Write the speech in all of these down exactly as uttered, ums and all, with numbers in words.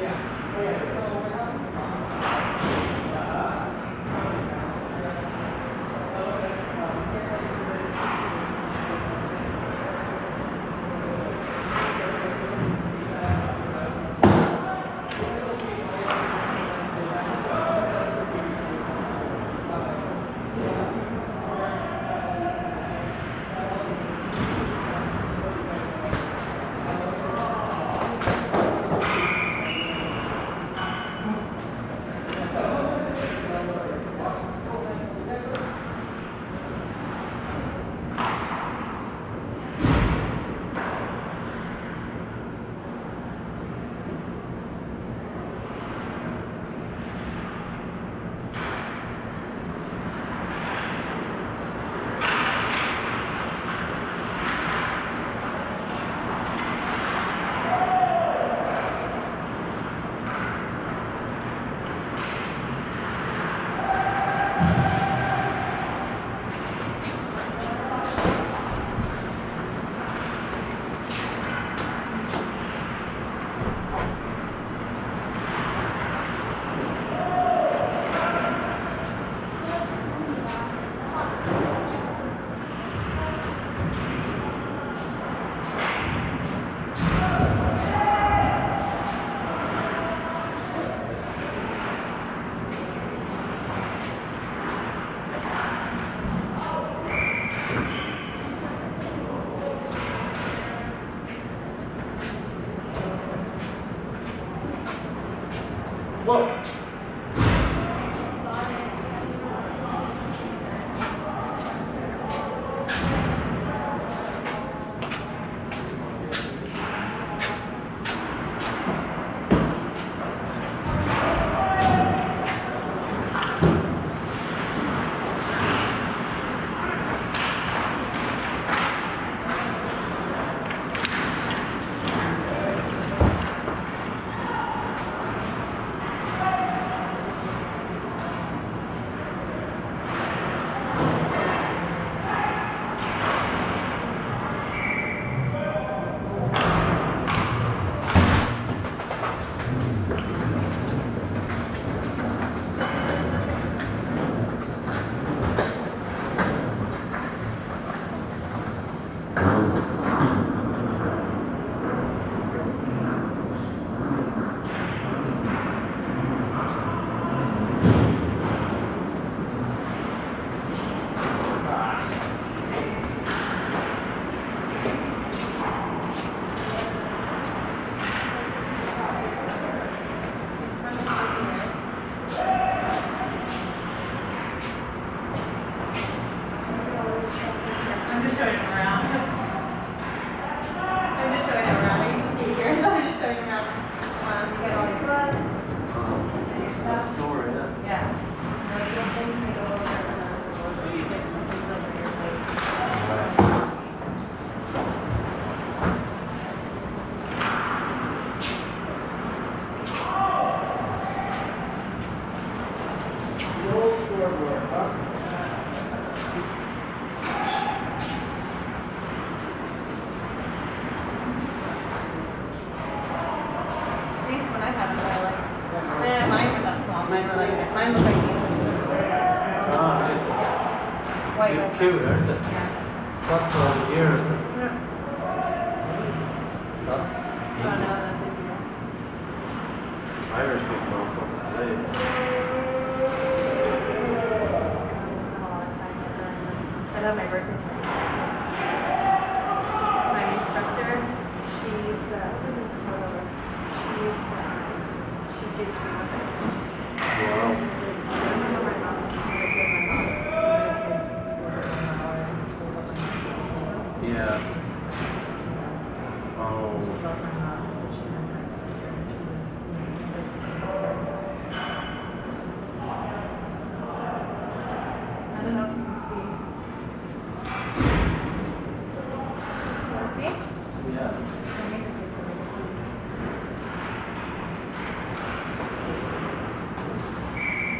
Kul, är det inte? Fast för gear. Fast Irish people don't fucking play. I love my birthday. My instructor, she's uh, who's the photo? She's uh, she's the Wow. Yeah. Oh. I don't know if you can see. You want to see? Yeah. I'll make this look really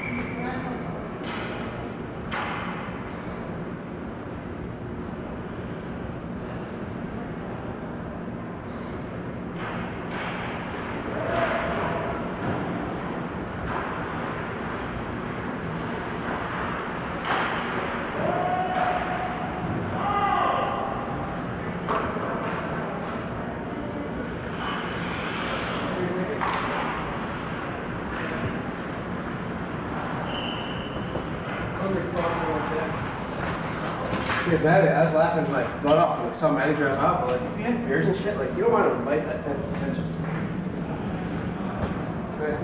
your dad, I was laughing my butt off when I saw Manny drive out, but like, if you had beers and shit, like, you don't want to invite that type of attention. Right.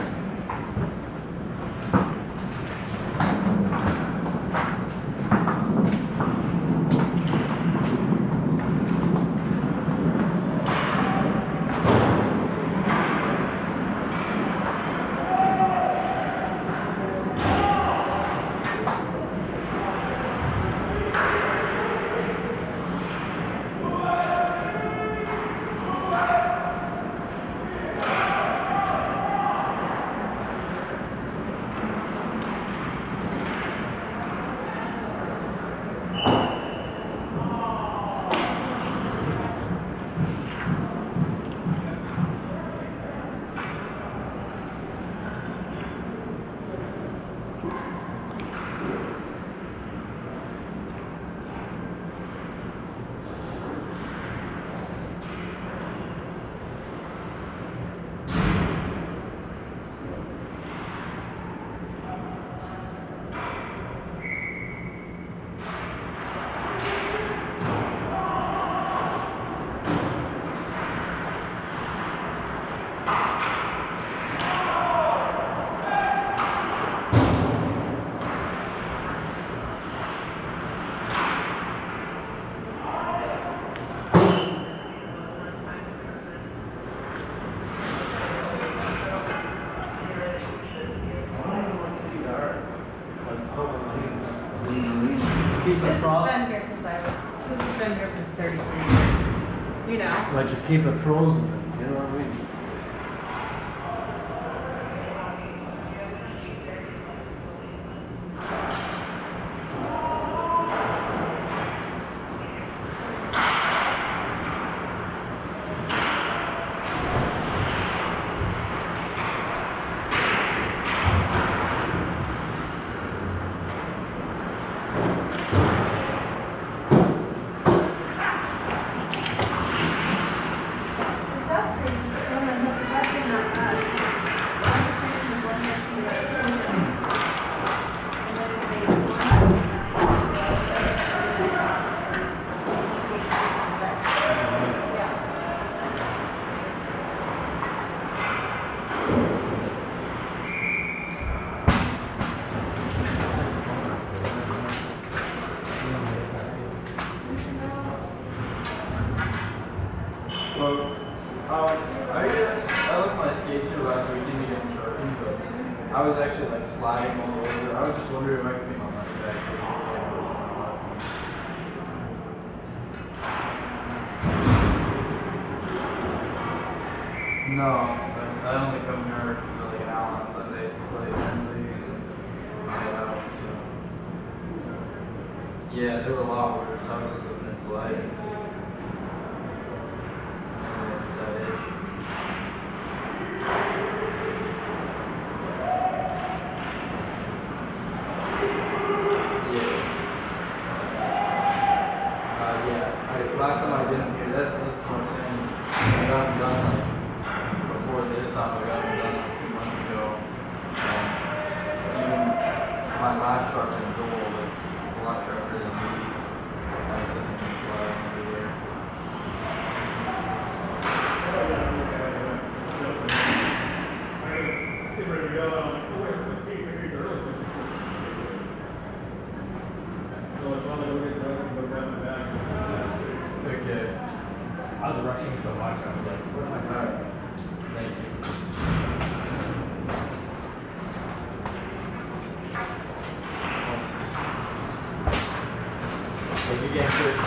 Keep This it has frozen. been here since I was, this has been here for thirty-three years. You know? But you keep it frozen, you know what I mean? It's actually, it's actually not bad. I'm just thinking of going next to the and then they yeah. Well, um, I guess I left my skates here last weekend to get them sharpened, but I was actually like sliding all over. I was just wondering if I could get my money back. No, I only come here for like an hour on Sundays to play Wednesday and then head out. So. Yeah, they were a lot worse. I was slipping and sliding. Inside edge. Yeah. Uh, yeah. I, last time I did them here, that's, that's what I'm saying. I got them done like before this time. I got them done like two months ago. And even my last sharpened goal was a lot sharper than these. I was sitting and sliding everywhere. Okay. I was rushing so much, I was like, what am I All doing? right. Thank you. Like, you get good.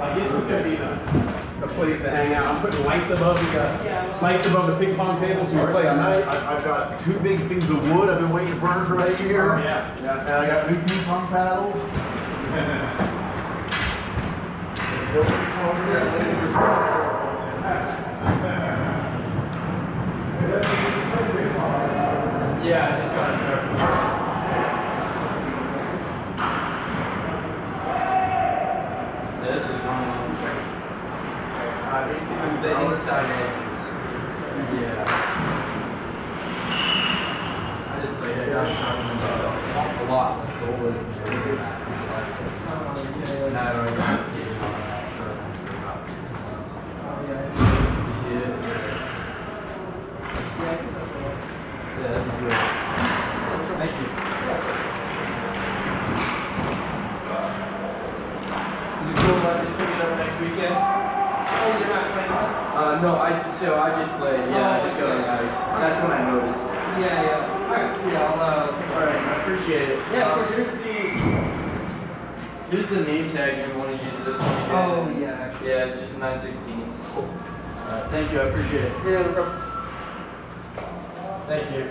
Like it's just gonna be the, the place to hang out. I'm putting lights above the uh, lights above the ping pong table so you can play at night. I- I've got two big things of wood I've been waiting to burn for a year. Oh, yeah, yeah. And I got new ping pong paddles. Yeah, I just got a truck. This is one of them. Uh, eighteen It's hundred the dollars. inside edges. Yeah. I just like I got a truck and uh, a lot like gold and everything that. And I already got skating on that truck for about six months. You see it? Yeah, that's good. Thank you. Is it cool if I just pick it up next weekend? Oh, you're not playing one? Uh, no, I so I just play. Yeah, I just go on the ice. That's when I noticed. Yeah, yeah. Alright, yeah, I'll uh, take All right, I appreciate it. Yeah, of Uh, course. Here's the here's the name tag if you want to use this one. again. Oh, yeah, actually. Yeah, it's just nine sixteen. Uh, thank you, I appreciate it. Yeah, no problem. Thank you.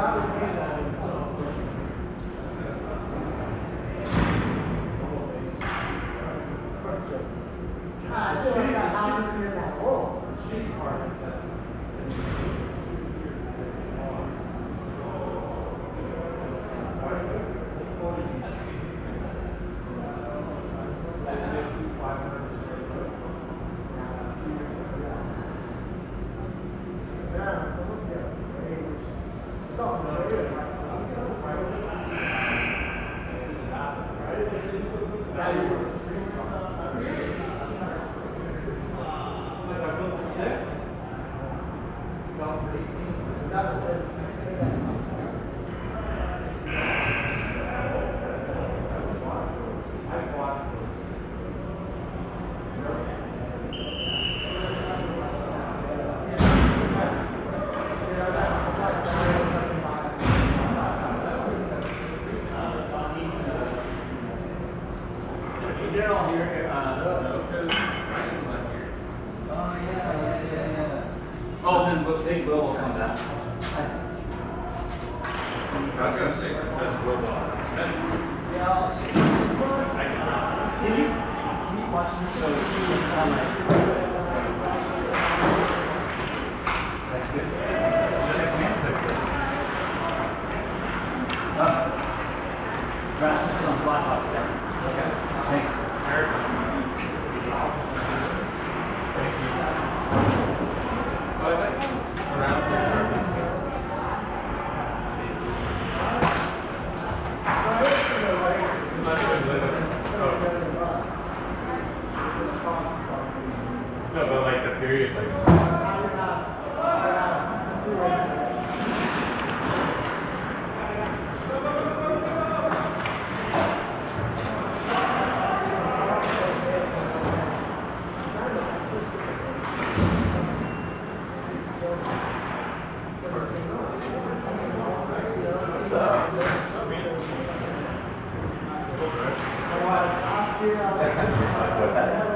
They're all here. Uh, Oh, yeah, yeah, yeah, yeah. Oh, then we'll think Will will come back. I was gonna say, that's Will Ball instead. Yeah, I'll see. Can you, can you watch this so you can comment? That's good. Uh, Rasmus on Blackhawks there. Okay. Thanks. No, but like the period, like. What's that?